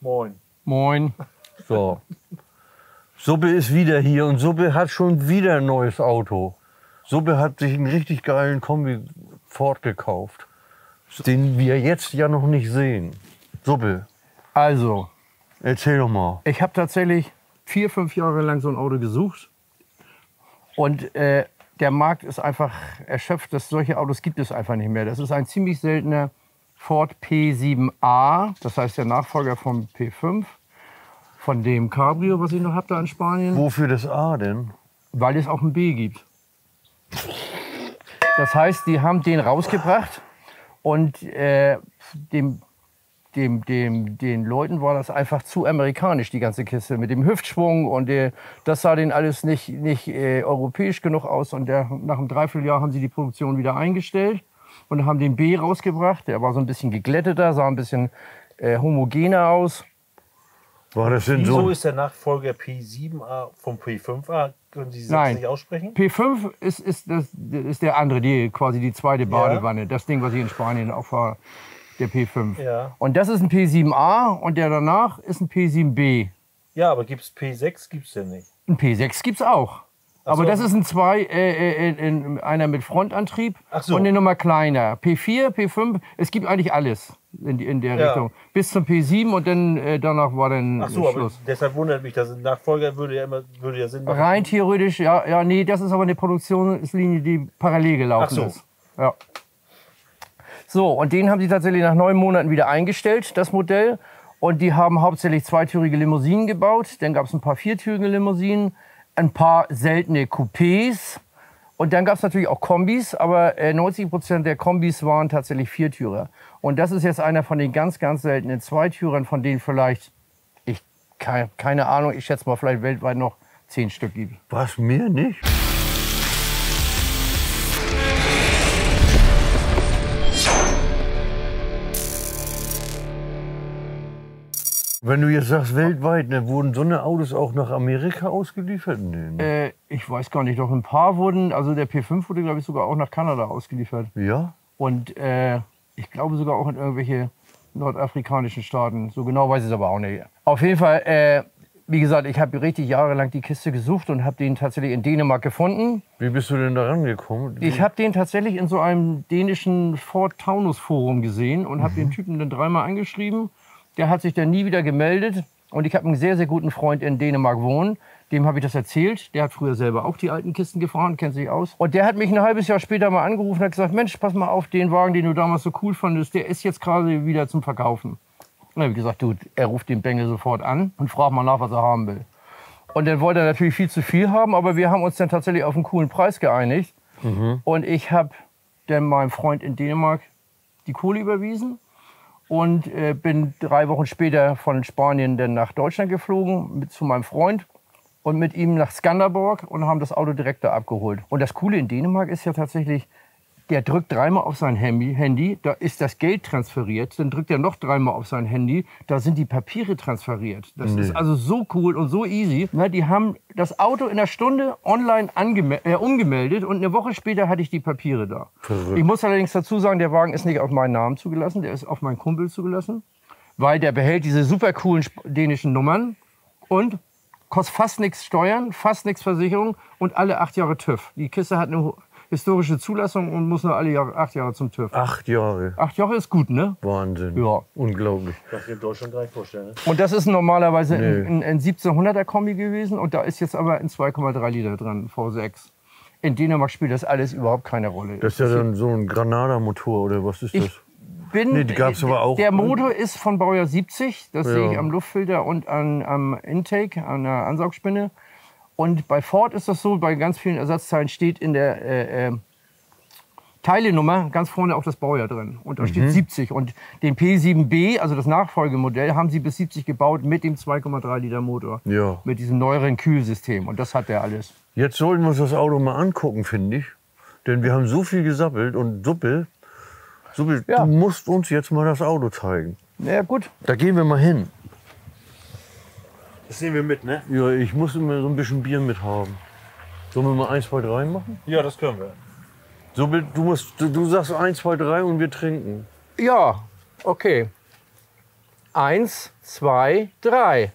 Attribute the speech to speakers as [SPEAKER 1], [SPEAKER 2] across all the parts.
[SPEAKER 1] Moin.
[SPEAKER 2] Moin.
[SPEAKER 3] So. Suppe ist wieder hier und Suppe hat schon wieder ein neues Auto. Suppe hat sich einen richtig geilen Kombi Ford gekauft, den wir jetzt ja noch nicht sehen. Suppe,
[SPEAKER 2] Also,
[SPEAKER 3] erzähl doch mal.
[SPEAKER 2] ich habe tatsächlich 4, 5 Jahre lang so ein Auto gesucht. Und der Markt ist einfach erschöpft. Solche Autos gibt es einfach nicht mehr. Das ist ein ziemlich seltener Ford P7a. Das heißt der Nachfolger vom P5. Von dem Cabrio, was ich noch habe da in Spanien.
[SPEAKER 3] Wofür das A denn?
[SPEAKER 2] Weil es auch ein B gibt. Das heißt, die haben den rausgebracht und den Leuten war das einfach zu amerikanisch, die ganze Kiste. Mit dem Hüftschwung und das sah denen alles nicht europäisch genug aus. Und nach einem Dreivierteljahr haben sie die Produktion wieder eingestellt und haben den B rausgebracht. Der war so ein bisschen geglätteter, sah ein bisschen homogener aus.
[SPEAKER 3] War das denn
[SPEAKER 1] Wieso
[SPEAKER 3] so?
[SPEAKER 1] ist der Nachfolger P7a vom P5a? Können Sie
[SPEAKER 2] Nein.
[SPEAKER 1] das nicht aussprechen?
[SPEAKER 2] P5 ist der andere, quasi die zweite Badewanne. Das Ding, was hier in Spanien auch war, der P5.
[SPEAKER 1] Ja.
[SPEAKER 2] Und das ist ein P7a und der danach ist ein P7b.
[SPEAKER 1] Ja, aber gibt's P6? Gibt's denn nicht?
[SPEAKER 2] Ein P6 gibt's auch. Aber
[SPEAKER 1] so.
[SPEAKER 2] das ist einer mit Frontantrieb
[SPEAKER 1] Ach so.
[SPEAKER 2] und eine Nummer kleiner. P4, P5, es gibt eigentlich alles in der
[SPEAKER 1] Ja.
[SPEAKER 2] Richtung. Bis zum P7 und dann danach war dann
[SPEAKER 1] Ach so, aber
[SPEAKER 2] Schluss.
[SPEAKER 1] deshalb wundert mich, dass ein Nachfolger würde ja Sinn machen.
[SPEAKER 2] Rein theoretisch, ja, nee, das ist aber eine Produktionslinie, die parallel gelaufen
[SPEAKER 1] Ach so.
[SPEAKER 2] ist. Ja. So, und den haben sie tatsächlich nach 9 Monaten wieder eingestellt, das Modell. Und die haben hauptsächlich zweitürige Limousinen gebaut. Dann gab es ein paar viertürige Limousinen, ein paar seltene Coupés. Und dann gab es natürlich auch Kombis, aber 90% der Kombis waren tatsächlich Viertürer. Und das ist jetzt einer von den ganz, ganz seltenen Zweitürern, von denen vielleicht, keine Ahnung, ich schätze mal vielleicht weltweit noch 10 Stück gibt.
[SPEAKER 3] Was, mir nicht? Wenn du jetzt sagst weltweit, ne, wurden so eine Autos auch nach Amerika ausgeliefert? Nee, ne?
[SPEAKER 2] Ich weiß gar nicht, doch ein paar wurden, also der P5 wurde, glaube ich, sogar auch nach Kanada ausgeliefert.
[SPEAKER 3] Ja?
[SPEAKER 2] Und ich glaube sogar auch in irgendwelche nordafrikanischen Staaten. So genau weiß ich es aber auch nicht. Auf jeden Fall, wie gesagt, ich habe richtig jahrelang die Kiste gesucht und habe den tatsächlich in Dänemark gefunden.
[SPEAKER 3] Wie bist du denn da rangekommen?
[SPEAKER 2] Ich habe den tatsächlich in so einem dänischen Ford Taunus Forum gesehen und habe den Typen dann 3-mal angeschrieben. Der hat sich dann nie wieder gemeldet. Und ich habe einen sehr, sehr guten Freund in Dänemark wohnen. Dem habe ich das erzählt. Der hat früher selber auch die alten Kisten gefahren, kennt sich aus. Und der hat mich ein halbes Jahr später mal angerufen und hat gesagt, Mensch, pass mal auf, den Wagen, den du damals so cool fandest, der ist jetzt gerade wieder zum Verkaufen. Und dann habe ich gesagt, du, er ruft den Bengel sofort an und fragt mal nach, was er haben will. Und dann wollte er natürlich viel zu viel haben, aber wir haben uns dann tatsächlich auf einen coolen Preis geeinigt. Und ich habe dann meinem Freund in Dänemark die Kohle überwiesen. Und bin 3 Wochen später von Spanien dann nach Deutschland geflogen zu meinem Freund und mit ihm nach Skanderborg und haben das Auto direkt da abgeholt. Und das Coole in Dänemark ist ja tatsächlich, der drückt 3-mal auf sein Handy, da ist das Geld transferiert, dann drückt er noch 3-mal auf sein Handy, da sind die Papiere transferiert. Das ist also so cool und so easy. Na, die haben das Auto in einer Stunde online umgemeldet und eine Woche später hatte ich die Papiere da.
[SPEAKER 3] Verrückt.
[SPEAKER 2] Ich muss allerdings dazu sagen, der Wagen ist nicht auf meinen Namen zugelassen, der ist auf meinen Kumpel zugelassen, weil der behält diese super coolen dänischen Nummern und kostet fast nichts Steuern, fast nichts Versicherung und alle 8 Jahre TÜV. Die Kiste hat eine historische Zulassung und muss nur alle 8 Jahre zum TÜV.
[SPEAKER 3] 8 Jahre.
[SPEAKER 2] 8 Jahre ist gut, ne?
[SPEAKER 3] Wahnsinn.
[SPEAKER 2] Ja.
[SPEAKER 3] Unglaublich.
[SPEAKER 1] Das kann ich in Deutschland gar nicht vorstellen. Ne?
[SPEAKER 2] Und das ist normalerweise
[SPEAKER 3] Nee.
[SPEAKER 2] ein 1700er Kombi gewesen und da ist jetzt aber ein 2,3 Liter dran, V6. In Dänemark spielt das alles überhaupt keine Rolle.
[SPEAKER 3] Das ist ja dann so ein Granada-Motor oder was ist das? Nee, die gab's aber auch.
[SPEAKER 2] Der Motor ist von Baujahr 70, das
[SPEAKER 3] Ja.
[SPEAKER 2] sehe ich am Luftfilter und am Intake, an der Ansaugspinne. Und bei Ford ist das so, bei ganz vielen Ersatzteilen steht in der Teilenummer ganz vorne auch das Baujahr drin. Und da steht 70. Und den P7b, also das Nachfolgemodell, haben sie bis 70 gebaut mit dem 2,3 Liter Motor.
[SPEAKER 3] Ja.
[SPEAKER 2] Mit diesem neueren Kühlsystem. Und das hat der alles.
[SPEAKER 3] Jetzt sollten wir uns das Auto mal angucken, finde ich. Denn wir haben so viel gesappelt und Suppe,
[SPEAKER 2] Ja.
[SPEAKER 3] du musst uns jetzt mal das Auto zeigen.
[SPEAKER 2] Na ja, gut.
[SPEAKER 3] Da gehen wir mal hin.
[SPEAKER 1] Das nehmen wir mit, ne?
[SPEAKER 3] Ja, ich muss immer so ein bisschen Bier mit haben. Sollen wir mal 1, 2, 3 machen?
[SPEAKER 1] Ja, das können wir.
[SPEAKER 3] Suppe, du sagst 1, 2, 3 und wir trinken.
[SPEAKER 2] Ja, okay. 1, 2, 3.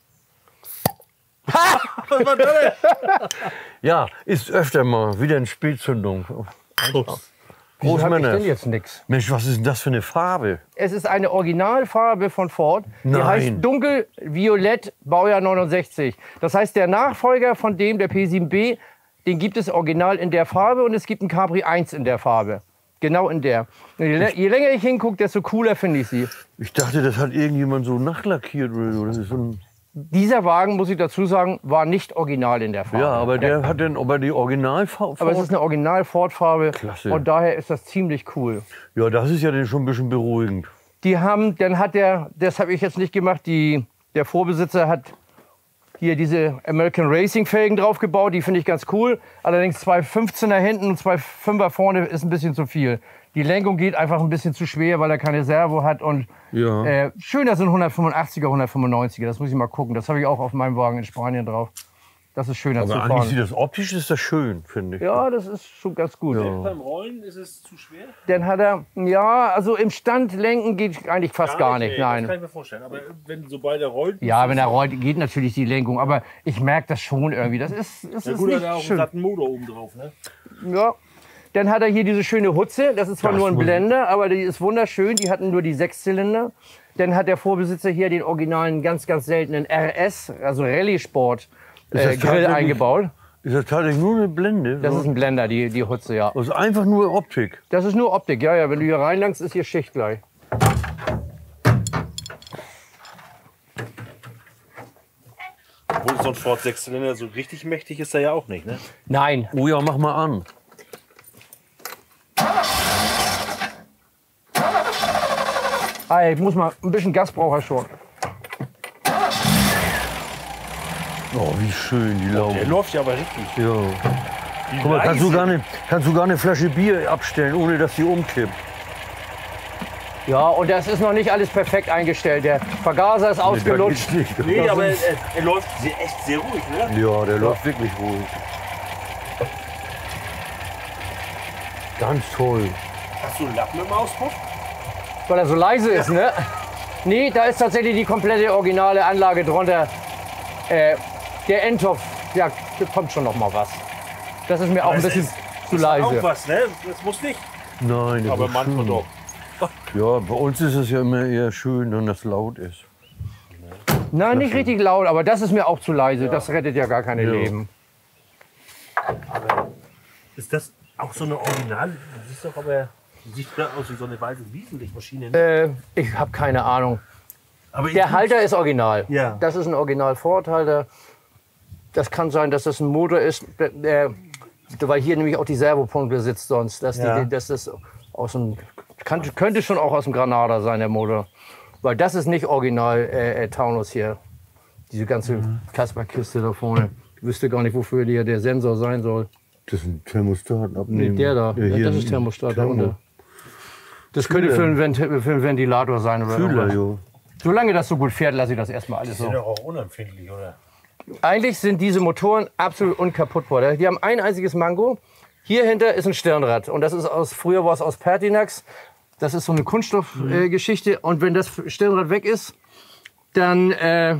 [SPEAKER 1] Was war das denn?
[SPEAKER 3] Ja, ist öfter mal wieder eine Spätzündung.
[SPEAKER 2] Wieso hab ich
[SPEAKER 3] Großmänner.
[SPEAKER 2] denn jetzt nichts?
[SPEAKER 3] Mensch, was ist denn das für eine Farbe?
[SPEAKER 2] Es ist eine Originalfarbe von Ford. Die
[SPEAKER 3] Nein.
[SPEAKER 2] heißt dunkelviolett, Baujahr 69. Das heißt, der Nachfolger von dem, der P7B, den gibt es original in der Farbe und es gibt einen Capri 1 in der Farbe. Genau in der. Und je länger ich hingucke, desto cooler finde ich sie.
[SPEAKER 3] Ich dachte, das hat irgendjemand so nachlackiert oder so. Das ist so ein
[SPEAKER 2] Dieser Wagen, muss ich dazu sagen, war nicht original in der Farbe.
[SPEAKER 3] ja, aber der hat dann aber die Originalfarbe.
[SPEAKER 2] Aber es ist eine Original-Ford-Farbe.
[SPEAKER 3] Klasse.
[SPEAKER 2] Und daher ist das ziemlich cool.
[SPEAKER 3] Ja, das ist ja dann schon ein bisschen beruhigend.
[SPEAKER 2] Die haben, dann hat der, das habe ich jetzt nicht gemacht, der Vorbesitzer hat hier diese American Racing Felgen draufgebaut, die finde ich ganz cool. Allerdings 2 15er hinten und 2 5er vorne ist ein bisschen zu viel. Die Lenkung geht einfach ein bisschen zu schwer, weil er keine Servo hat. Und
[SPEAKER 3] Ja.
[SPEAKER 2] schöner sind 185er, 195er. Das muss ich mal gucken. Das habe ich auch auf meinem Wagen in Spanien drauf. Das ist schöner zu
[SPEAKER 3] Aber eigentlich
[SPEAKER 2] fahren.
[SPEAKER 3] sieht das optisch ist das schön, finde ich.
[SPEAKER 2] Ja, das ist schon ganz gut.
[SPEAKER 1] Beim Rollen ist es zu schwer?
[SPEAKER 2] Dann hat er, ja, also im Stand lenken geht eigentlich fast gar nicht.
[SPEAKER 1] Nee, Das kann
[SPEAKER 2] Nein.
[SPEAKER 1] ich mir vorstellen. Aber wenn sobald er rollt.
[SPEAKER 2] Ja, wenn er rollt, geht natürlich die Lenkung. Aber ich merke das schon irgendwie. Das ist
[SPEAKER 1] Ja, gut, er hat
[SPEAKER 2] nicht
[SPEAKER 1] auch einen
[SPEAKER 2] schön.
[SPEAKER 1] satten Motor oben drauf. Ne?
[SPEAKER 2] Ja. Dann hat er hier diese schöne Hutze. Das ist zwar
[SPEAKER 3] Das
[SPEAKER 2] nur ein
[SPEAKER 3] muss-
[SPEAKER 2] Blender, aber die ist wunderschön. Die hatten nur die 6-Zylinder. Dann hat der Vorbesitzer hier den originalen, ganz, ganz seltenen RS, also Rallye Sport
[SPEAKER 3] das
[SPEAKER 2] Grill
[SPEAKER 3] tatsächlich-
[SPEAKER 2] eingebaut.
[SPEAKER 3] Ist das tatsächlich nur eine Blende?
[SPEAKER 2] Das ist ein Blender, die Hutze, ja.
[SPEAKER 3] also einfach nur Optik.
[SPEAKER 2] Das ist nur Optik, ja, ja. Wenn du hier reinlangst, ist hier Schicht gleich.
[SPEAKER 1] Obwohl so ein Ford 6-Zylinder so richtig mächtig ist er ja auch nicht. Ne?
[SPEAKER 2] Nein,
[SPEAKER 3] Oh ja, mach mal an.
[SPEAKER 2] ich muss mal, ein bisschen Gas braucht er schon.
[SPEAKER 3] Oh, wie schön die
[SPEAKER 1] Der
[SPEAKER 3] Laube.
[SPEAKER 1] läuft ja aber richtig.
[SPEAKER 3] Ja.
[SPEAKER 1] Wie
[SPEAKER 3] Guck mal, kannst du,
[SPEAKER 1] leise.
[SPEAKER 3] gar eine Flasche Bier abstellen, ohne dass sie umkippt.
[SPEAKER 2] Ja, und das ist noch nicht alles perfekt eingestellt. Der Vergaser ist ausgelutscht.
[SPEAKER 3] Nee, da geht's nicht.
[SPEAKER 1] Nee, aber er läuft echt sehr ruhig. Ne?
[SPEAKER 3] Ja, der läuft wirklich ruhig. Ganz toll.
[SPEAKER 1] Hast du einen Lappen im Auspuff?
[SPEAKER 2] Weil er so leise ist, ne? Nee, da ist tatsächlich die komplette originale Anlage drunter. Der Endtopf, ja, da kommt schon noch mal was. Das ist mir auch ein
[SPEAKER 1] es
[SPEAKER 2] bisschen
[SPEAKER 1] ist-
[SPEAKER 2] zu
[SPEAKER 1] Auch
[SPEAKER 2] leise.
[SPEAKER 1] was, ne? Das muss nicht.
[SPEAKER 3] Nein, das
[SPEAKER 1] Aber
[SPEAKER 3] ist
[SPEAKER 1] manchmal
[SPEAKER 3] schön.
[SPEAKER 1] doch.
[SPEAKER 3] Ja, bei uns ist es ja immer eher schön, wenn das laut ist.
[SPEAKER 2] Nein, nicht richtig laut, aber das ist mir auch zu leise. Das rettet ja gar keine
[SPEAKER 3] Ja.
[SPEAKER 2] Leben.
[SPEAKER 1] Ist das auch so eine Original? Du siehst doch aber, sieht da aus wie so eine weiße Wiesenlichtmaschine. Ne?
[SPEAKER 2] Ich habe keine Ahnung.
[SPEAKER 1] Aber
[SPEAKER 2] Der Halter ist original.
[SPEAKER 1] Ja.
[SPEAKER 2] Das ist ein Original-Ford-Halter. Das kann sein, dass das ein Motor ist, weil hier nämlich auch die Servopunkte sitzt sonst. Dass
[SPEAKER 1] Ja.
[SPEAKER 2] dass das aus dem, könnte schon auch aus dem Granada sein, der Motor. Weil das ist nicht original Taunus hier. Diese ganze Kasper-Kiste da vorne. Ich wüsste gar nicht, wofür der Sensor sein soll.
[SPEAKER 3] Das ist ein Thermostat
[SPEAKER 2] Nee,
[SPEAKER 3] abnehmen.
[SPEAKER 2] der da.
[SPEAKER 3] Ja,
[SPEAKER 2] Ja,
[SPEAKER 3] hier
[SPEAKER 2] das ist
[SPEAKER 3] ein
[SPEAKER 2] Thermostat da
[SPEAKER 3] Thermo.
[SPEAKER 2] unten. Das könnte für einen Ventilator sein oder
[SPEAKER 3] Kühler,
[SPEAKER 2] irgendwas.
[SPEAKER 3] jo.
[SPEAKER 2] Solange das so gut fährt, lasse ich das erstmal alles
[SPEAKER 1] Die sind
[SPEAKER 2] so.
[SPEAKER 1] doch auch unempfindlich, oder?
[SPEAKER 2] Eigentlich sind diese Motoren absolut unkaputtbar. Die haben ein einziges Mango. Hier hinter ist ein Stirnrad. Und das ist früher war es aus Pertinax. Das ist so eine Kunststoffgeschichte. Und wenn das Stirnrad weg ist, dann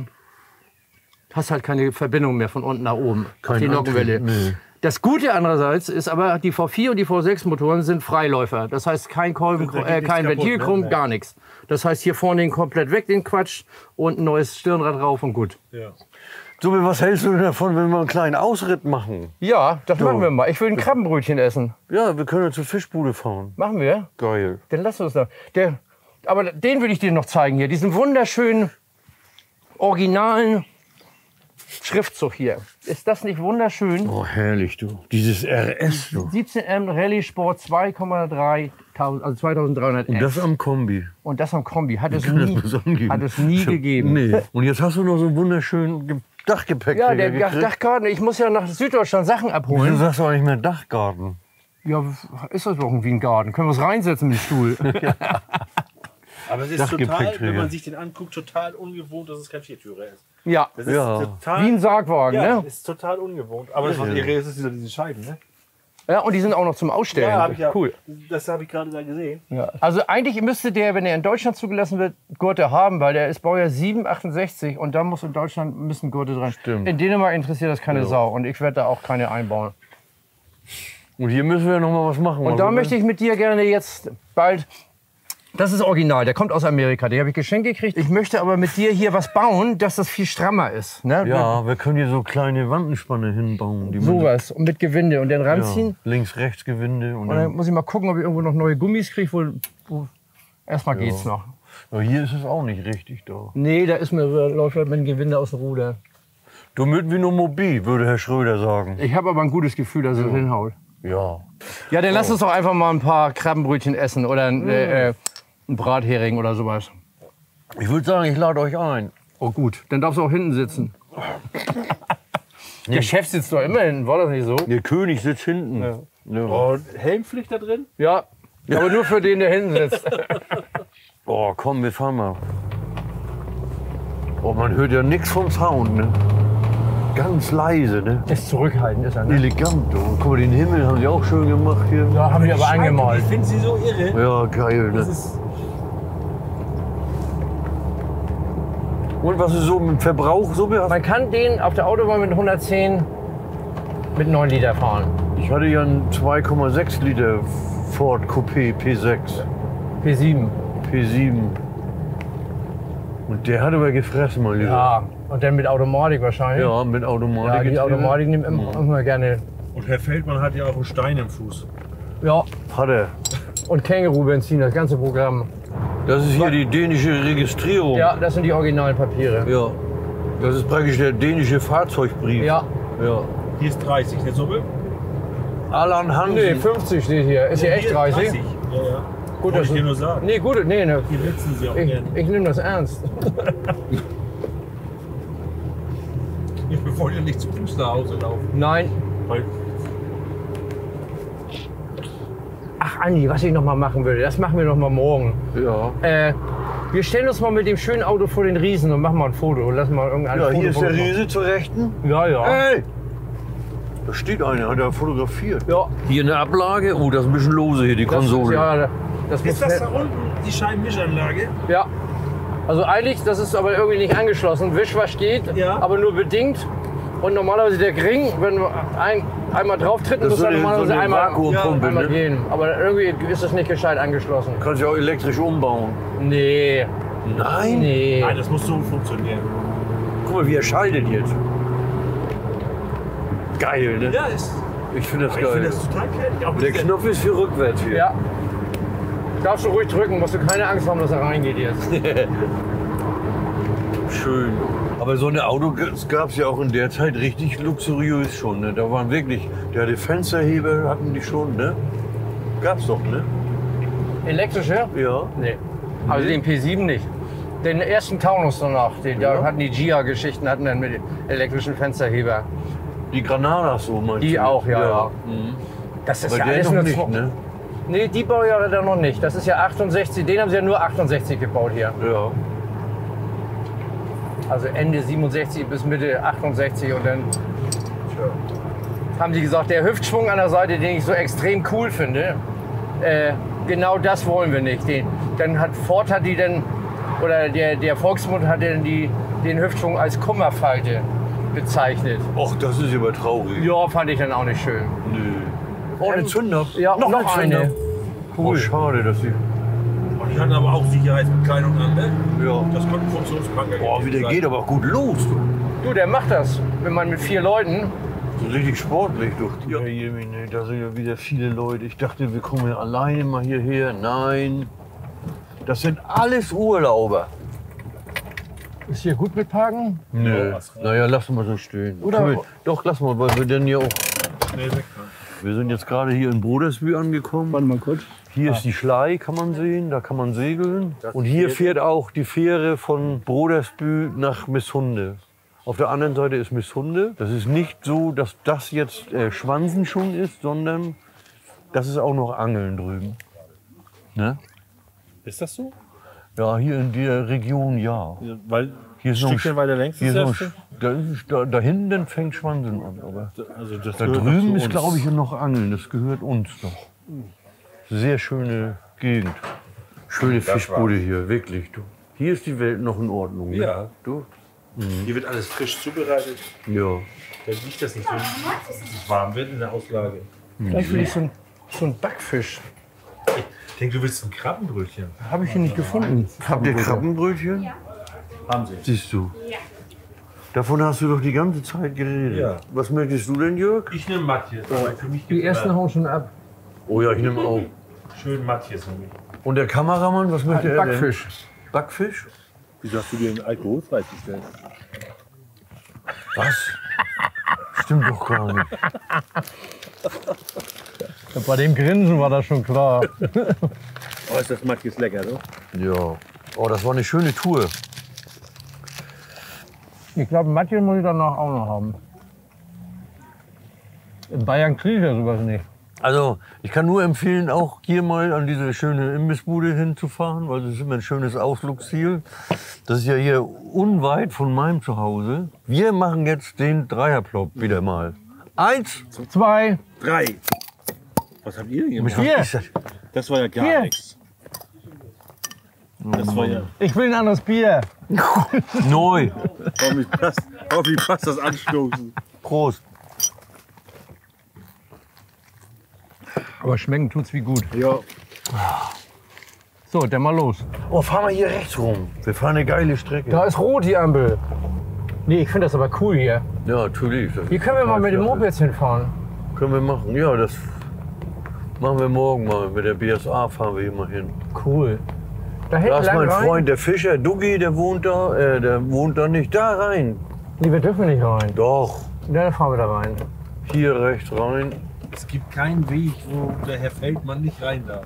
[SPEAKER 2] hast halt keine Verbindung mehr von unten nach oben. Auf die Nockenwelle.
[SPEAKER 3] Antrieb, nee.
[SPEAKER 2] Das Gute andererseits ist aber, die V4 und die V6 Motoren sind Freiläufer. Das heißt, kein Kolben,
[SPEAKER 1] Da geht nichts
[SPEAKER 2] kein
[SPEAKER 1] kaputt,
[SPEAKER 2] Ventilkrumm,
[SPEAKER 1] ne?
[SPEAKER 2] gar nichts. Das heißt, hier vorne den komplett weg, den Quatsch. Und ein neues Stirnrad drauf und gut.
[SPEAKER 1] Ja.
[SPEAKER 3] So, was hältst du denn davon, wenn wir einen kleinen Ausritt machen?
[SPEAKER 2] Ja, das machen wir mal. Ich will ein Krabbenbrötchen essen.
[SPEAKER 3] Ja, wir können zur Fischbude fahren.
[SPEAKER 2] Machen wir?
[SPEAKER 3] Geil.
[SPEAKER 2] Dann lass uns da. Aber den will ich dir noch zeigen hier. Diesen wunderschönen, originalen Schriftzug hier. Ist das nicht wunderschön?
[SPEAKER 3] Oh, herrlich, du. Dieses RS, du.
[SPEAKER 2] 17M Rallye Sport 2,3, also 2300
[SPEAKER 3] Und das am Kombi.
[SPEAKER 2] Und das am Kombi. Hat es
[SPEAKER 3] Kann das
[SPEAKER 2] nie,
[SPEAKER 3] bloß angeben.
[SPEAKER 2] hat es nie gegeben.
[SPEAKER 3] Nee. Und jetzt hast du noch so einen wunderschönen Dachgepäck.
[SPEAKER 2] Ja, der Dachgarten. Ich muss ja nach Süddeutschland Sachen
[SPEAKER 3] Du
[SPEAKER 2] abholen.
[SPEAKER 3] sagst auch nicht mehr Dachgarten.
[SPEAKER 2] Ja, ist das irgendwie ein Garten? Können wir es reinsetzen mit dem Stuhl?
[SPEAKER 1] Aber es ist
[SPEAKER 3] Dachgepäckträger.
[SPEAKER 1] total, wenn man sich den anguckt, total ungewohnt, dass es kein Viertürer ist.
[SPEAKER 2] Ja,
[SPEAKER 1] Das ist
[SPEAKER 3] Ja.
[SPEAKER 1] total,
[SPEAKER 2] wie ein Sargwagen,
[SPEAKER 1] ja,
[SPEAKER 2] ne?
[SPEAKER 1] ist total ungewohnt. Aber das, was irre ist, ist diese Scheiben, ne?
[SPEAKER 2] Ja, und die sind auch noch zum Ausstellen.
[SPEAKER 1] Ja, hab ich ja.
[SPEAKER 2] Cool.
[SPEAKER 1] Das habe ich gerade da gesehen.
[SPEAKER 2] Ja. Also eigentlich müsste der, wenn er in Deutschland zugelassen wird, Gurte haben, weil der ist Baujahr 768 und da muss in Deutschland müssen Gurte dran.
[SPEAKER 3] Stimmt.
[SPEAKER 2] In Dänemark interessiert das keine Sau und ich werde da auch keine einbauen.
[SPEAKER 3] Und hier müssen wir noch mal was machen.
[SPEAKER 2] Und da möchte ich mit dir gerne jetzt bald. Das ist original, der kommt aus Amerika, den habe ich geschenkt gekriegt. Ich möchte aber mit dir hier was bauen, dass das viel strammer ist. Ne?
[SPEAKER 3] Ja, wir können hier so kleine Wandenspanne hinbauen. Die man
[SPEAKER 2] Sowas und mit Gewinde und dann ranziehen.
[SPEAKER 3] ja, links, rechts Gewinde. Und
[SPEAKER 2] Und dann muss ich mal gucken, ob ich irgendwo noch neue Gummis kriege. Wo erstmal geht's noch.
[SPEAKER 3] ja, hier ist es auch nicht richtig da.
[SPEAKER 2] Nee, da ist mir läuft halt mit dem Gewinde aus dem Ruder.
[SPEAKER 3] Damit wie nur mobil, würde Herr Schröder sagen.
[SPEAKER 2] Ich habe aber ein gutes Gefühl, dass es hinhaut.
[SPEAKER 3] Ja.
[SPEAKER 2] Ja, dann lass uns doch einfach mal ein paar Krabbenbrötchen essen oder ein Brathering oder sowas.
[SPEAKER 3] Ich würde sagen, ich lade euch ein.
[SPEAKER 2] Oh gut, dann darfst du auch hinten sitzen. Der Chef sitzt doch immer hinten, war das nicht so?
[SPEAKER 3] Der König sitzt hinten.
[SPEAKER 2] Ja.
[SPEAKER 3] Ja.
[SPEAKER 1] Und Helmpflicht da drin?
[SPEAKER 2] Ja, aber nur für den, der hinten sitzt.
[SPEAKER 3] Oh, komm, wir fahren mal. Oh, man hört ja nichts vom Sound, ne? Ganz leise, ne?
[SPEAKER 2] Ist zurückhaltend, ist er, ne?
[SPEAKER 3] Elegant. Und guck mal, den Himmel haben sie auch schön gemacht hier.
[SPEAKER 2] Ja, haben die aber angemalt.
[SPEAKER 1] Ich finde sie so irre.
[SPEAKER 3] Ja, geil, ne?
[SPEAKER 1] Das ist
[SPEAKER 3] Und was ist so mit dem Verbrauch so behaftet?
[SPEAKER 2] Man kann den auf der Autobahn mit 110 mit 9 Liter fahren.
[SPEAKER 3] Ich hatte ja einen 2,6 Liter Ford Coupé P6,
[SPEAKER 2] P7.
[SPEAKER 3] P7. Und der hat aber gefressen, mein Lieber.
[SPEAKER 2] Ja, und dann mit Automatik wahrscheinlich.
[SPEAKER 3] Ja, mit
[SPEAKER 2] Ja,
[SPEAKER 3] Automatik.
[SPEAKER 2] die Automatik nimmt immer gerne.
[SPEAKER 1] Und Herr Feldmann hat ja auch einen Stein im Fuß.
[SPEAKER 2] Ja,
[SPEAKER 3] Hat er.
[SPEAKER 2] und Känguru-Benzin, das ganze Programm.
[SPEAKER 3] Das ist hier die dänische Registrierung.
[SPEAKER 2] Ja, das sind die originalen Papiere.
[SPEAKER 3] Ja. Das ist praktisch der dänische Fahrzeugbrief.
[SPEAKER 2] Ja.
[SPEAKER 3] Ja.
[SPEAKER 1] Hier ist 30, eine Summe?
[SPEAKER 3] Alan Hansen.
[SPEAKER 2] Nee, 50 steht hier. Ist hier echt 30?
[SPEAKER 1] Ja, ja.
[SPEAKER 2] Gut,
[SPEAKER 1] Wollte
[SPEAKER 2] das
[SPEAKER 1] ich dir nur sagen.
[SPEAKER 2] Nee, gut, nee, ne.
[SPEAKER 1] Hier blitzen sie auch
[SPEAKER 2] Ich,
[SPEAKER 1] gerne.
[SPEAKER 2] ich nehme das ernst.
[SPEAKER 1] Wir wollen ja nicht zu Fuß nach Hause laufen.
[SPEAKER 2] Nein.
[SPEAKER 1] Weil
[SPEAKER 2] Ach, Andi, was ich noch mal machen würde, das machen wir noch mal morgen.
[SPEAKER 3] Ja.
[SPEAKER 2] Wir stellen uns mal mit dem schönen Auto vor den Riesen und machen mal ein Foto. Und lassen mal irgendein
[SPEAKER 3] Ja,
[SPEAKER 2] Foto
[SPEAKER 3] hier ist der
[SPEAKER 2] machen.
[SPEAKER 3] Riese zur Rechten.
[SPEAKER 2] Ja, ja.
[SPEAKER 3] Hey! Da steht einer, hat er fotografiert.
[SPEAKER 2] Ja.
[SPEAKER 3] Hier eine Ablage. Oh, das ist ein bisschen lose hier, die Konsole.
[SPEAKER 2] Ja, das muss
[SPEAKER 1] ist das da unten die Scheibenwischanlage?
[SPEAKER 2] Ja. Also eigentlich, das ist aber irgendwie nicht angeschlossen. Wischwasch geht,
[SPEAKER 1] Ja.
[SPEAKER 2] aber nur bedingt. Und normalerweise der Ring, wenn wir einmal drauf treten,
[SPEAKER 3] Das
[SPEAKER 2] muss
[SPEAKER 3] ist
[SPEAKER 2] er
[SPEAKER 3] so eine-
[SPEAKER 2] normalerweise
[SPEAKER 3] so eine
[SPEAKER 2] einmal,
[SPEAKER 3] Vakuumpumpe,
[SPEAKER 2] einmal
[SPEAKER 3] ne?
[SPEAKER 2] gehen. Aber irgendwie ist es nicht gescheit angeschlossen.
[SPEAKER 3] Kannst du auch elektrisch umbauen.
[SPEAKER 2] Nee.
[SPEAKER 3] Nein?
[SPEAKER 2] Nee.
[SPEAKER 1] Nein, das muss so funktionieren.
[SPEAKER 3] Guck mal, wie er schaltet jetzt. Geil, ne?
[SPEAKER 1] Ja, ist.
[SPEAKER 3] Ich finde das
[SPEAKER 1] Ich finde
[SPEAKER 3] geil.
[SPEAKER 1] das total fertig. Auch mit
[SPEAKER 3] Der
[SPEAKER 1] dieser-
[SPEAKER 3] Knopf ist für rückwärts hier.
[SPEAKER 2] Ja. Darfst du ruhig drücken, musst du keine Angst haben, dass er reingeht jetzt.
[SPEAKER 3] Schön. Aber so ein Auto gab es ja auch in der Zeit richtig luxuriös schon. Ne? Da waren wirklich, der hatte Fensterheber, hatten die schon, ne? Gab's doch, ne?
[SPEAKER 2] Elektrische?
[SPEAKER 3] Ja.
[SPEAKER 2] Nee. Also den P7 nicht. Den ersten Taunus danach, da
[SPEAKER 3] Ja.
[SPEAKER 2] hatten die Gia-Geschichten, hatten dann mit elektrischen Fensterheber.
[SPEAKER 3] Die Granadas so meinst
[SPEAKER 2] Die
[SPEAKER 3] du?
[SPEAKER 2] auch, ja.
[SPEAKER 3] Mhm.
[SPEAKER 2] Das ist
[SPEAKER 3] Aber
[SPEAKER 2] ja
[SPEAKER 3] der
[SPEAKER 2] alles
[SPEAKER 3] noch
[SPEAKER 2] nur
[SPEAKER 3] nicht,
[SPEAKER 2] Zwo-
[SPEAKER 3] ne?
[SPEAKER 2] Nee, die Baujahre dann noch nicht. Das ist ja 68, den haben sie ja nur 68 gebaut hier.
[SPEAKER 3] Ja.
[SPEAKER 2] Also Ende 67 bis Mitte 68 und dann haben sie gesagt, der Hüftschwung an der Seite, den ich so extrem cool finde, genau das wollen wir nicht. Dann hat Ford hat die dann, oder der Volksmund hat dann den Hüftschwung als Kummerfalte bezeichnet.
[SPEAKER 3] Och, das ist aber traurig.
[SPEAKER 2] Ja, fand ich dann auch nicht schön.
[SPEAKER 3] Nö. Oh, eine Zünder.
[SPEAKER 2] Ja, noch eine.
[SPEAKER 3] Cool. Oh, schade, dass sie.
[SPEAKER 1] Und die hatten aber auch Sicherheitsbekleidung an, ne?
[SPEAKER 3] Ja.
[SPEAKER 1] Das konnte Funktionskranker
[SPEAKER 3] Boah, wie der
[SPEAKER 1] sein.
[SPEAKER 3] geht aber auch gut los. Du.
[SPEAKER 2] Du, der macht das, wenn man mit 4 Leuten.
[SPEAKER 3] So richtig sportlich. Du. Ja, Jemine, da sind ja wieder viele Leute. Ich dachte, wir kommen ja alleine mal hierher. Nein. Das sind alles Urlauber.
[SPEAKER 2] Ist hier gut mit Parken?
[SPEAKER 3] Nö. Naja, lass mal so stehen.
[SPEAKER 2] Oder-
[SPEAKER 3] Können wir, doch, lass mal, weil wir dann ja auch.
[SPEAKER 1] Schnell wegfahren.
[SPEAKER 3] Wir sind jetzt gerade hier in Brodersby angekommen.
[SPEAKER 2] Warte mal kurz.
[SPEAKER 3] Hier ist die Schlei, kann man sehen, da kann man segeln. Und hier fährt auch die Fähre von Brodersby nach Misshunde. Auf der anderen Seite ist Misshunde. Das ist nicht so, dass das jetzt Schwansen schon ist, sondern das ist auch noch Angeln drüben. Ne?
[SPEAKER 1] Ist das so?
[SPEAKER 3] Ja, hier in der Region ja.
[SPEAKER 1] Weil
[SPEAKER 3] Hier ist
[SPEAKER 1] Stückchen weiter längs
[SPEAKER 3] hier
[SPEAKER 1] ist
[SPEAKER 3] ist
[SPEAKER 1] das
[SPEAKER 3] da hinten fängt Schwansen an. Aber
[SPEAKER 1] Also das
[SPEAKER 3] da
[SPEAKER 1] gehört
[SPEAKER 3] drüben
[SPEAKER 1] noch
[SPEAKER 3] ist,
[SPEAKER 1] zu
[SPEAKER 3] glaube
[SPEAKER 1] uns.
[SPEAKER 3] ich, noch Angeln. Das gehört uns noch. Sehr schöne Gegend. Schöne Fischbude hier, wirklich. Du. Hier ist die Welt noch in Ordnung. ne?
[SPEAKER 1] Ja.
[SPEAKER 3] Du?
[SPEAKER 1] Hier wird alles frisch zubereitet.
[SPEAKER 3] Ja.
[SPEAKER 1] Da liegt das nicht so warm wird in der Auslage.
[SPEAKER 2] Vielleicht will ich so ein Backfisch.
[SPEAKER 1] Ich denke, du willst ein Krabbenbrötchen.
[SPEAKER 2] Habe ich hier nicht gefunden.
[SPEAKER 3] Habt ihr Krabbenbrötchen?
[SPEAKER 1] Haben sie.
[SPEAKER 3] Siehst du. Davon hast du doch die ganze Zeit geredet.
[SPEAKER 1] Ja.
[SPEAKER 3] Was möchtest du denn, Jörg?
[SPEAKER 1] Ich nehme Matthias. Aber für mich
[SPEAKER 2] Die
[SPEAKER 1] gibt's
[SPEAKER 2] ersten
[SPEAKER 1] immer
[SPEAKER 2] hauen schon ab.
[SPEAKER 3] Oh ja, ich nehme auch.
[SPEAKER 1] schön Matthias nehme ich.
[SPEAKER 3] Und der Kameramann, was möchte er denn?
[SPEAKER 2] Backfisch.
[SPEAKER 3] Backfisch?
[SPEAKER 1] Wieso hast du dir einen alkoholfrei bestellt?
[SPEAKER 3] Was? Stimmt doch gar nicht.
[SPEAKER 2] Bei dem Grinsen war das schon klar.
[SPEAKER 1] Oh, ist das Matthias lecker, oder?
[SPEAKER 3] Ja. Oh, das war eine schöne Tour.
[SPEAKER 2] Ich glaube, Matje muss ich danach auch noch haben. In Bayern kriege ich ja sowas nicht.
[SPEAKER 3] Also, ich kann nur empfehlen, auch hier mal an diese schöne Imbissbude hinzufahren, weil das ist immer ein schönes Ausflugsziel. Das ist ja hier unweit von meinem Zuhause. Wir machen jetzt den Dreierplop wieder mal. 1,
[SPEAKER 2] 2,
[SPEAKER 1] 3. Was habt ihr denn gemacht?
[SPEAKER 2] Hier.
[SPEAKER 1] Das war ja gar
[SPEAKER 2] Hier.
[SPEAKER 1] nichts. Das war ja.
[SPEAKER 2] ich will ein anderes Bier.
[SPEAKER 3] neu.
[SPEAKER 1] Hoffentlich passt das Anstoßen.
[SPEAKER 3] Prost.
[SPEAKER 2] Aber schmecken tut's wie gut.
[SPEAKER 1] Ja.
[SPEAKER 2] So, dann mal los.
[SPEAKER 3] Oh, fahren wir hier rechts rum. Wir fahren eine geile Strecke.
[SPEAKER 2] Da ist rot die Ampel. Nee, ich finde das aber cool hier.
[SPEAKER 3] Ja, natürlich.
[SPEAKER 2] Hier können wir mal mit dem Moped hinfahren.
[SPEAKER 3] Können wir machen. Ja, das machen wir morgen mal. Mit der BSA fahren wir hier mal hin.
[SPEAKER 2] Cool. Da
[SPEAKER 3] Da
[SPEAKER 2] hinten
[SPEAKER 3] ist
[SPEAKER 2] lang
[SPEAKER 3] mein
[SPEAKER 2] rein.
[SPEAKER 3] Freund, der Fischer, Duggi, der wohnt da nicht. Da rein.
[SPEAKER 2] Nee, wir dürfen nicht rein.
[SPEAKER 3] Doch.
[SPEAKER 2] Dann fahren wir da rein.
[SPEAKER 3] Hier rechts rein.
[SPEAKER 1] Es gibt keinen Weg, wo der Herr Feldmann nicht rein darf.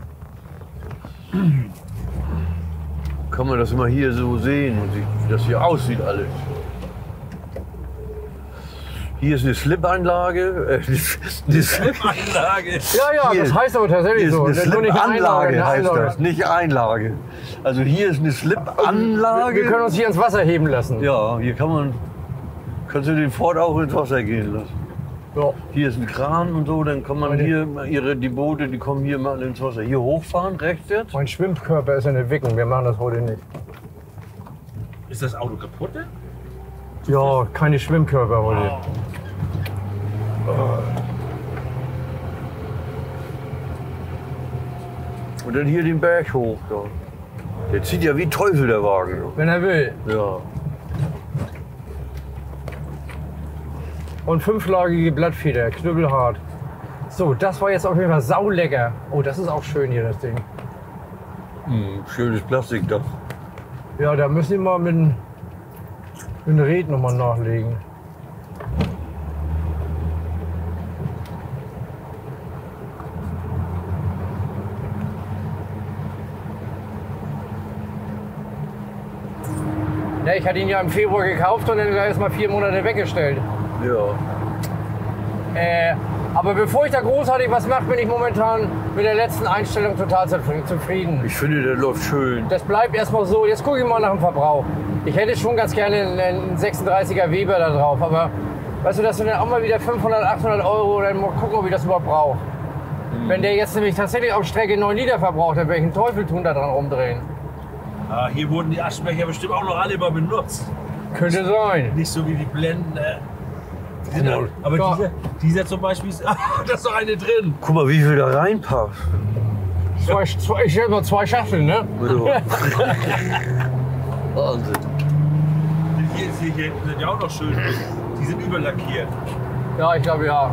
[SPEAKER 3] Kann man das immer hier so sehen und wie das hier aussieht alles. Hier ist eine Slip-Anlage. Eine
[SPEAKER 1] Anlage.
[SPEAKER 2] Ja, ja,
[SPEAKER 3] Hier.
[SPEAKER 2] das heißt aber tatsächlich
[SPEAKER 3] Hier
[SPEAKER 2] so.
[SPEAKER 3] ist eine
[SPEAKER 2] Das ist nur nicht
[SPEAKER 3] Slip-Anlage,
[SPEAKER 2] eine
[SPEAKER 3] heißt
[SPEAKER 2] Einlage.
[SPEAKER 3] das, nicht Einlage. Also hier ist eine Slip-Anlage.
[SPEAKER 2] Wir können uns hier ins Wasser heben lassen.
[SPEAKER 3] Ja, hier kannst du den Ford auch ins Wasser gehen lassen.
[SPEAKER 2] Ja.
[SPEAKER 3] Hier ist ein Kran und so, dann kann man hier, die Boote, die kommen hier mal ins Wasser. Hier hochfahren, rechts jetzt.
[SPEAKER 2] Mein Schwimmkörper ist in Entwicklung. Wir machen das heute nicht.
[SPEAKER 1] Ist das Auto kaputt? Denn?
[SPEAKER 2] Ja, keine Schwimmkörper heute.
[SPEAKER 3] Und dann hier den Berg hoch. Da. Der zieht ja wie Teufel, der Wagen.
[SPEAKER 2] Wenn er will.
[SPEAKER 3] Ja.
[SPEAKER 2] Und 5-lagige Blattfeder, knüppelhart. So, das war jetzt auf jeden Fall saulecker. Oh, das ist auch schön hier, das Ding.
[SPEAKER 3] Schönes Plastikdach.
[SPEAKER 2] Ja, da müssen wir mal mit dem Red nochmal nachlegen. Ja, ich hatte ihn ja im Februar gekauft und dann erst mal 4 Monate weggestellt.
[SPEAKER 3] Ja.
[SPEAKER 2] Aber bevor ich da großartig was mache, bin ich momentan mit der letzten Einstellung total zufrieden.
[SPEAKER 3] Ich finde, der läuft schön.
[SPEAKER 2] Das bleibt erstmal so. Jetzt gucke ich mal nach dem Verbrauch. Ich hätte schon ganz gerne einen 36er Weber da drauf, aber weißt du, das sind dann auch mal wieder 500, 800 Euro, dann mal gucken, ob ich das überhaupt brauche. Wenn der jetzt nämlich tatsächlich auf Strecke 9 Liter verbraucht, dann werde ich einen Teufel tun, da dran rumdrehen.
[SPEAKER 1] Ah, hier wurden die Aschenbecher bestimmt auch noch alle mal benutzt.
[SPEAKER 2] Könnte sein.
[SPEAKER 1] Nicht so wie die Blenden. Die sind
[SPEAKER 2] Cool.
[SPEAKER 1] aber
[SPEAKER 2] Ja.
[SPEAKER 1] dieser zum Beispiel ist. Da ist doch eine drin.
[SPEAKER 3] Guck mal, wie viel da reinpasst.
[SPEAKER 2] Ich stelle mal 2 Schachteln, ne?
[SPEAKER 3] Ja. Wahnsinn.
[SPEAKER 1] Hier hinten sind ja auch noch schön. Die sind überlackiert.
[SPEAKER 2] Ja, ich glaube ja.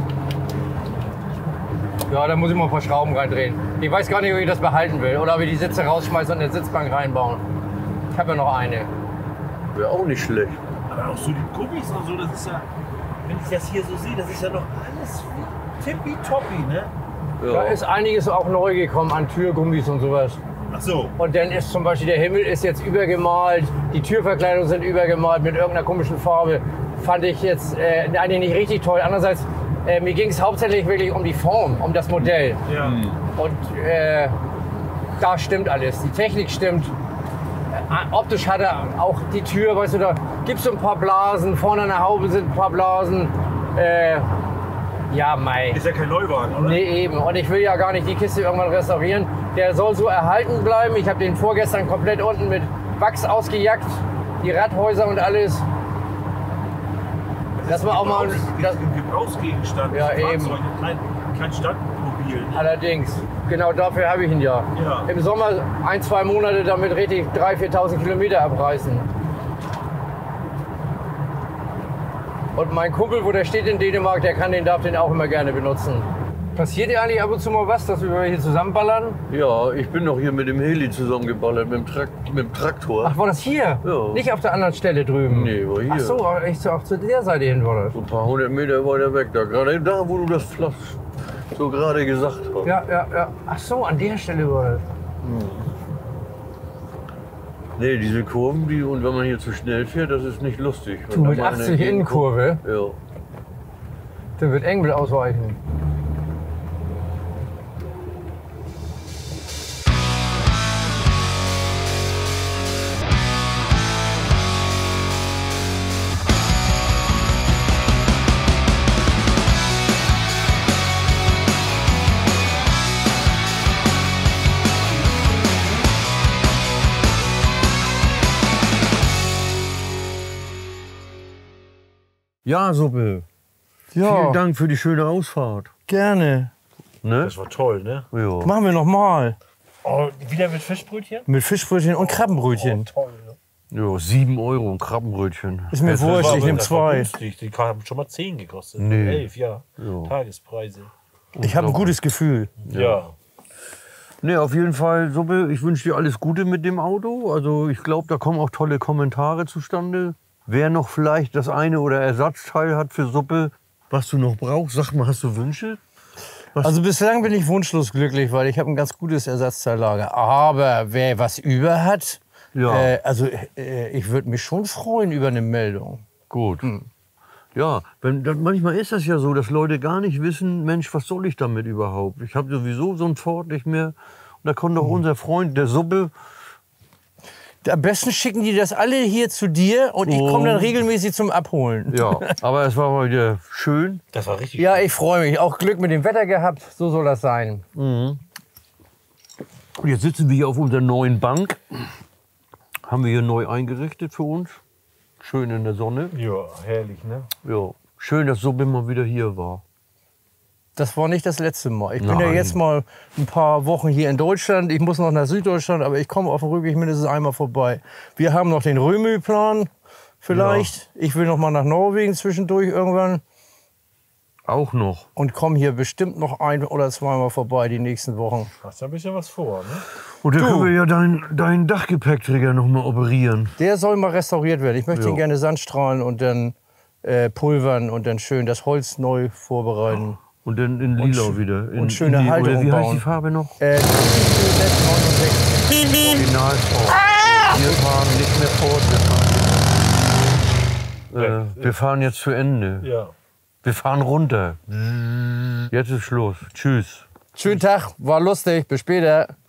[SPEAKER 2] Ja, da muss ich mal ein paar Schrauben reindrehen. Ich weiß gar nicht, ob ich das behalten will oder ob ich die Sitze rausschmeiße und eine Sitzbank reinbauen. Ich habe ja noch eine.
[SPEAKER 3] Wäre auch nicht schlecht.
[SPEAKER 1] Aber auch so die Gummis und so, das ist ja. Wenn ich das hier so sehe, das ist ja noch alles tippitoppi, ne?
[SPEAKER 2] Da ist einiges auch neu gekommen an Türgummis und sowas.
[SPEAKER 1] Ach so.
[SPEAKER 2] Und dann ist zum Beispiel der Himmel ist jetzt übergemalt, die Türverkleidungen sind übergemalt mit irgendeiner komischen Farbe. Fand ich jetzt eigentlich nicht richtig toll. Andererseits, mir ging es hauptsächlich wirklich um die Form, um das Modell.
[SPEAKER 1] Ja.
[SPEAKER 2] Und da stimmt alles. Die Technik stimmt. optisch hat er auch die Tür, weißt du, da gibt es so ein paar Blasen, vorne an der Haube sind ein paar Blasen. Ja, mei.
[SPEAKER 1] Ist ja kein Neuwagen, oder?
[SPEAKER 2] Nee, eben. Und ich will ja gar nicht die Kiste irgendwann restaurieren. Der soll so erhalten bleiben. Ich habe den vorgestern komplett unten mit Wachs ausgejagt. Die Radhäuser und alles. Das war auch mal
[SPEAKER 1] ein Gebrauchsgegenstand.
[SPEAKER 2] Ja, eben.
[SPEAKER 1] Kein Stadtmobil.
[SPEAKER 2] Allerdings. Genau dafür habe ich ihn ja. Im Sommer 1-2 Monate damit richtig 3.000, 4.000 Kilometer abreißen. Und mein Kumpel, wo der steht in Dänemark, darf den auch immer gerne benutzen. Passiert dir eigentlich ab und zu mal was, dass wir hier zusammenballern?
[SPEAKER 3] Ja, ich bin doch hier mit dem Heli zusammengeballert, mit dem Traktor.
[SPEAKER 2] Ach, war das hier?
[SPEAKER 3] Ja.
[SPEAKER 2] Nicht auf der anderen Stelle drüben?
[SPEAKER 3] Nee, war hier.
[SPEAKER 2] Ach so, echt auch zu der Seite hin war das?
[SPEAKER 3] So ein paar hundert Meter weiter weg, da gerade da, wo du das Flach so gerade gesagt hast.
[SPEAKER 2] Ja. Ach so, an der Stelle war das.
[SPEAKER 3] Nee, diese Kurven, und wenn man hier zu schnell fährt, das ist nicht lustig.
[SPEAKER 2] Du mit 80 Innenkurve?
[SPEAKER 3] Ja.
[SPEAKER 2] Dann wird Engel ausweichen.
[SPEAKER 3] Ja, Suppe.
[SPEAKER 2] Ja,
[SPEAKER 3] Vielen Dank für die schöne Ausfahrt.
[SPEAKER 2] gerne.
[SPEAKER 3] Ne?
[SPEAKER 1] Das war toll, ne?
[SPEAKER 3] Ja.
[SPEAKER 2] Machen wir noch mal.
[SPEAKER 1] Oh, wieder mit Fischbrötchen?
[SPEAKER 2] Mit Fischbrötchen und Krabbenbrötchen.
[SPEAKER 1] Toll. Ne?
[SPEAKER 3] Ja, 7 Euro ein Krabbenbrötchen.
[SPEAKER 2] Ist mir
[SPEAKER 3] Jetzt-
[SPEAKER 2] wurscht, ich nehme
[SPEAKER 1] Das war
[SPEAKER 2] 2.
[SPEAKER 1] günstig. Die haben schon mal 10 gekostet.
[SPEAKER 3] Nee.
[SPEAKER 1] 11, ja. Tagespreise.
[SPEAKER 2] Ich habe ein gutes Gefühl.
[SPEAKER 1] Ja.
[SPEAKER 3] Nee, auf jeden Fall, Suppe, ich wünsche dir alles Gute mit dem Auto. Also ich glaube, da kommen auch tolle Kommentare zustande. Wer noch vielleicht das eine oder Ersatzteil hat für Suppe, was du noch brauchst, sag mal, hast du Wünsche?
[SPEAKER 2] Also bislang bin ich wunschlos glücklich, weil ich habe ein ganz gutes Ersatzteillager. Aber wer was über hat,
[SPEAKER 3] Ja.
[SPEAKER 2] ich würde mich schon freuen über eine Meldung.
[SPEAKER 3] Gut. Ja, manchmal ist das ja so, dass Leute gar nicht wissen, Mensch, was soll ich damit überhaupt? Ich habe sowieso so ein Ford nicht mehr. Und da kommt doch unser Freund, der Suppe.
[SPEAKER 2] Am besten schicken die das alle hier zu dir und ich komme dann regelmäßig zum Abholen.
[SPEAKER 3] Ja, aber es war wieder schön.
[SPEAKER 1] Das war richtig.
[SPEAKER 2] Ja, ich freue mich. Auch Glück mit dem Wetter gehabt. So soll das sein.
[SPEAKER 3] Und jetzt sitzen wir hier auf unserer neuen Bank. Haben wir hier neu eingerichtet für uns. Schön in der Sonne.
[SPEAKER 1] Ja, herrlich, ne?
[SPEAKER 3] Ja, schön, dass Suppe mal wieder hier war.
[SPEAKER 2] Das war nicht das letzte Mal. Ich bin ja
[SPEAKER 3] Nein.
[SPEAKER 2] jetzt mal ein paar Wochen hier in Deutschland. Ich muss noch nach Süddeutschland, aber ich komme auf dem Rückweg mindestens einmal vorbei. Wir haben noch den Römü-Plan vielleicht. Ich will noch mal nach Norwegen zwischendurch irgendwann
[SPEAKER 3] Auch noch.
[SPEAKER 2] und komme hier bestimmt noch 1- oder zweimal vorbei die nächsten Wochen.
[SPEAKER 1] Hast ja ein bisschen was vor, ne?
[SPEAKER 3] Und dann können wir ja deinen Dachgepäckträger noch mal operieren.
[SPEAKER 2] Der soll mal restauriert werden. Ich möchte
[SPEAKER 3] Ja.
[SPEAKER 2] ihn gerne sandstrahlen und dann pulvern und dann schön das Holz neu vorbereiten.
[SPEAKER 3] Und dann in Lila wieder.
[SPEAKER 2] und schöne
[SPEAKER 3] oder
[SPEAKER 2] Halterung
[SPEAKER 3] wie heißt
[SPEAKER 2] bauen.
[SPEAKER 3] die Farbe noch?
[SPEAKER 2] 69.
[SPEAKER 3] Originalford. Wir fahren nicht mehr fort, wir fahren jetzt zu Ende.
[SPEAKER 1] Ja.
[SPEAKER 3] Wir fahren runter. Jetzt ist Schluss. Tschüss.
[SPEAKER 2] Schönen Tag, war lustig. Bis später.